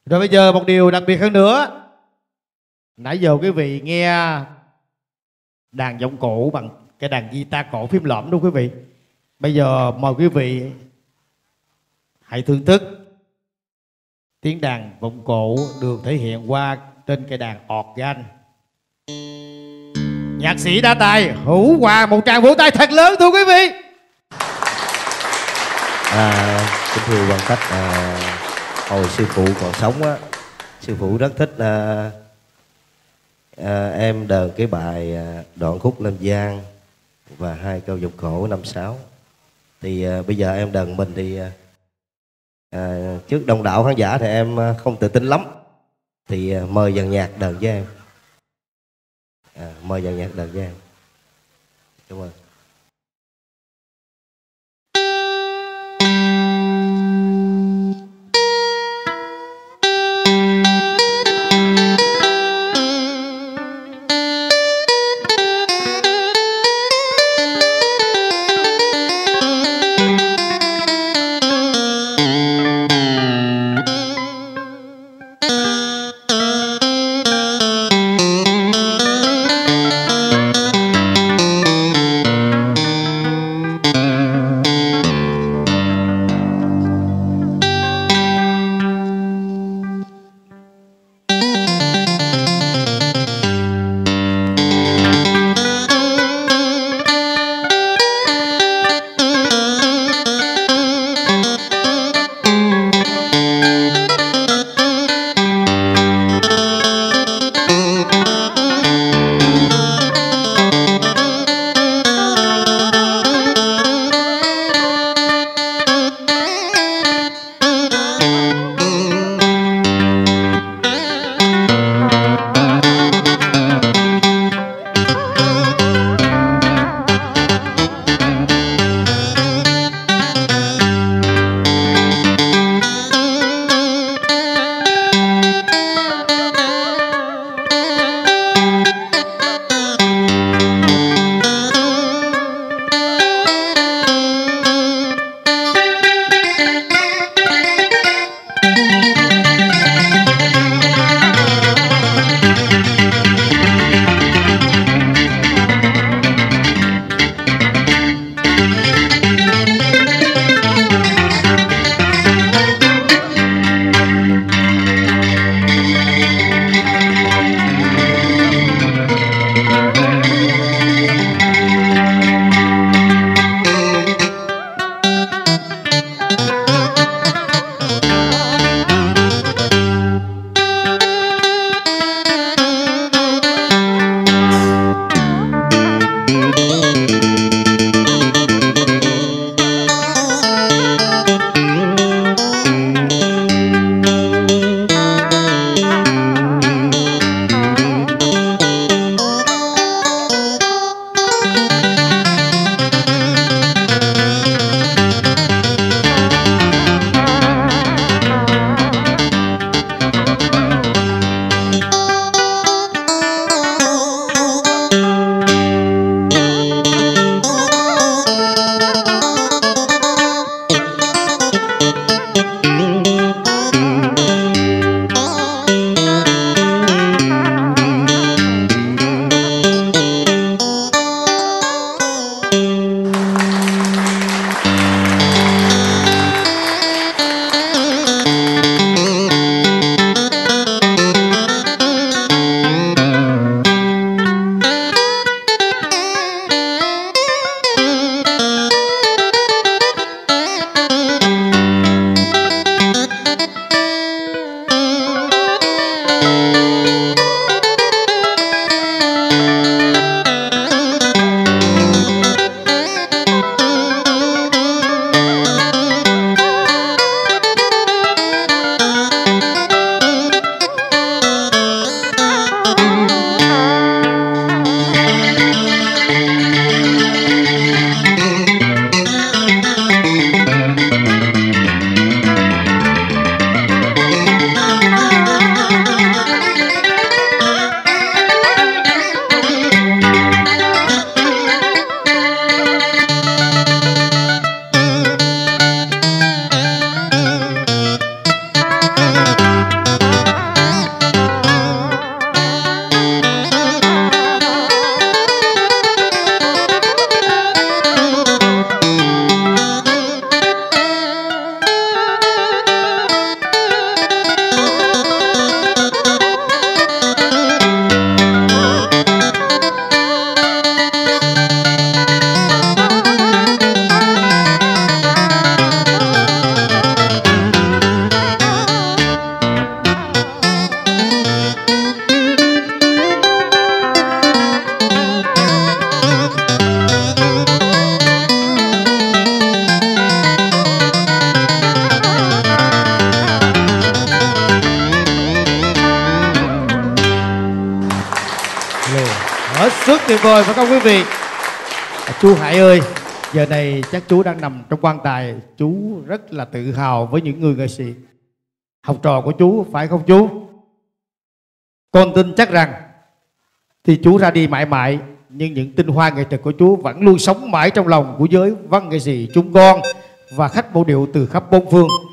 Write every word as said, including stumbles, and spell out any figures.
Rồi bây giờ một điều đặc biệt hơn nữa. Nãy giờ quý vị nghe đàn giọng cổ bằng cái đàn guitar cổ phím lõm đúng quý vị. Bây giờ mời quý vị hãy thưởng thức tiếng đàn vọng cổ được thể hiện qua trên cây đàn organ. Nhạc sĩ đa tài Hữu Hòa, một tràng vỗ tay thật lớn thưa quý vị. À, kính thưa quan khách, à, hồi sư phụ còn sống á, sư phụ rất thích à, à, em đờn cái bài à, đoạn khúc Lâm Giang và hai câu vọng cổ năm sáu. Thì à, bây giờ em đờn mình thì à, à, trước đông đảo khán giả thì em à, không tự tin lắm. Thì à, mời dàn nhạc đờn với em. À, mời dàn nhạc đờn với em. Cảm ơn. xuất tuyệt vời phải không quý vị? À, chú Hải ơi, giờ này chắc chú đang nằm trong quan tài, chú rất là tự hào với những người nghệ sĩ học trò của chú, phải không chú? Con tin chắc rằng thì chú ra đi mãi mãi, nhưng những tinh hoa nghệ thuật của chú vẫn luôn sống mãi trong lòng của giới văn nghệ sĩ chúng con và khách mẫu điệu từ khắp bốn phương.